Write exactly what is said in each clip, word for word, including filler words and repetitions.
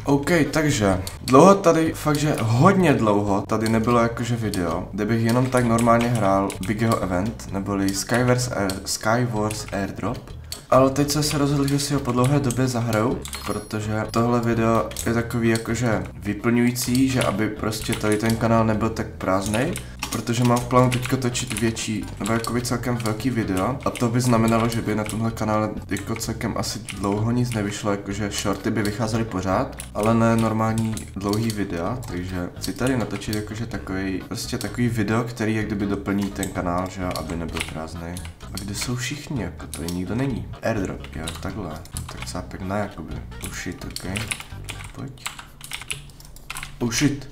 OK, takže dlouho tady, fakt, že hodně dlouho tady nebylo jakože video, kde bych jenom tak normálně hrál Big Hero Event, neboli Skywars, Air, Skywars Airdrop. Ale teď jsem se rozhodl, že si ho po dlouhé době zahraju, protože tohle video je takový jakože vyplňující, že aby prostě tady ten kanál nebyl tak prázdnej, protože mám v plánu teďka točit větší, nebo jakoby celkem velký video a to by znamenalo, že by na tomhle kanále jako celkem asi dlouho nic nevyšlo, jakože shorty by vycházely pořád, ale ne normální dlouhý videa, takže chci tady natočit jakože takový, prostě takový video, který jak kdyby doplní ten kanál, že aby nebyl prázdnej. A kde jsou všichni, jako tady nikdo není. Airdrop, jo, takhle, tak cápek na jakoby. Oh shit, ok, pojď. Oh shit.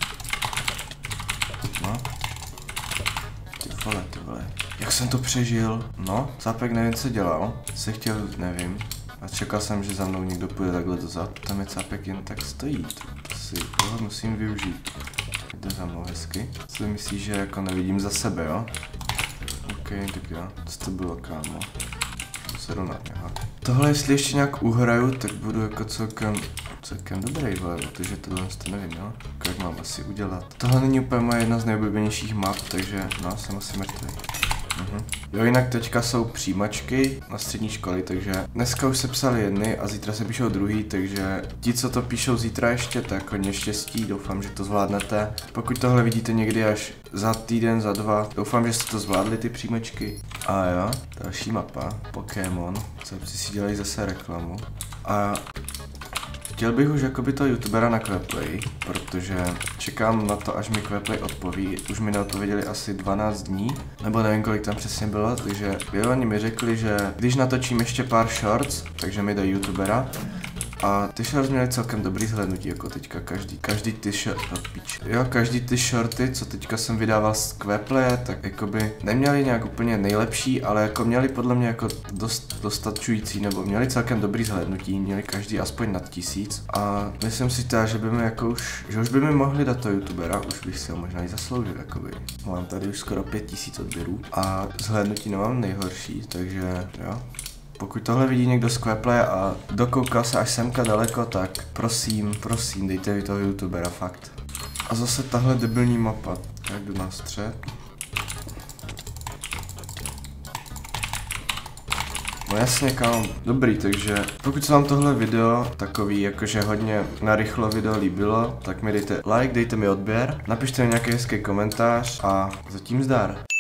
No. Ty vole, ty vole. Jak jsem to přežil? No, cápek nevím, co dělal. Se chtěl, nevím. A čekal jsem, že za mnou někdo půjde takhle dozad. Tam je cápek jen tak stojí. To si toho musím využít. Jde za mnou hezky. Co myslíš, že jako nevidím za sebe, jo? OK, tak jo. Co to bylo, kámo? Se rovná, aha. Tohle, jestli ještě nějak uhraju, tak budu jako celkem, celkem dobrý, vole, protože tohle to nevím, jo? Jak mám asi udělat. Tohle není úplně moje jedna z nejoblíbenějších map, takže no, jsem asi mrtvý. Mhm. Jo, jinak teďka jsou přijímačky na střední školy, takže dneska už se psali jedny a zítra se píšou druhý, takže ti, co to píšou zítra ještě, tak hodně štěstí, doufám, že to zvládnete. Pokud tohle vidíte někdy až za týden, za dva, doufám, že jste to zvládli, ty přijímačky. A jo, další mapa, Pokémon, co si dělají zase reklamu. A chtěl bych už jakoby toho youtubera na Quaplay, protože čekám na to, až mi Quaplay odpoví. Už mi neodpověděli asi dvanáct dní, nebo nevím, kolik tam přesně bylo, takže jo, oni mi řekli, že když natočím ještě pár shorts, takže mi dají youtubera. A ty shorts měly celkem dobrý zhlédnutí, jako teďka každý, každý ty shorty, jo, každý ty shorty, co teďka jsem vydával z Quaplaye, tak jakoby neměli nějak úplně nejlepší, ale jako měli podle mě jako dost dostačující, nebo měli celkem dobrý zhlédnutí, měli každý aspoň nad tisíc a myslím si teda, že by mi jako už, že už by mi mohli dát to youtubera, už bych si ho možná i zasloužil, jakoby. Mám tady už skoro pět tisíc odběrů a zhlédnutí nemám nejhorší, takže jo. Pokud tohle vidí někdo z Quaplaye a dokoukal se až semka daleko, tak prosím, prosím, dejte mi toho youtubera, fakt. A zase tahle debilní mapa. Tak jdu na střed. No jasně, kámo, dobrý, takže pokud se vám tohle video, takový jakože hodně narychlo video líbilo, tak mi dejte like, dejte mi odběr, napište mi nějaký hezký komentář a zatím zdar.